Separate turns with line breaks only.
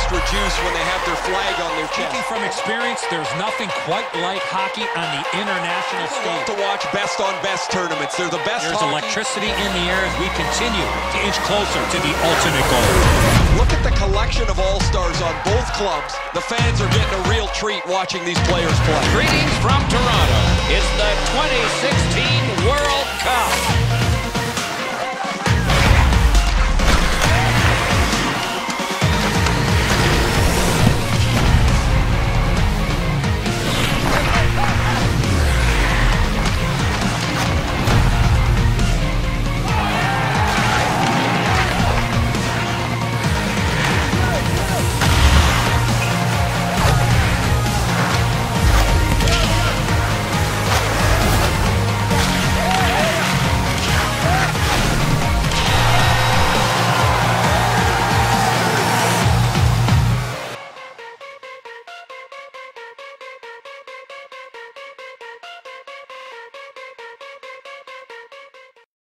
extra juice when they have their flag on their chest.
Speaking from experience, there's nothing quite like hockey on the international stage.
To watch best-on-best tournaments. They're the best.
There's electricity in the air as we continue to inch closer to the ultimate goal.
Look at the collection of all-stars on both clubs. The fans are getting a real treat watching these players play.
Greetings from Toronto. It's the 2016 World Cup.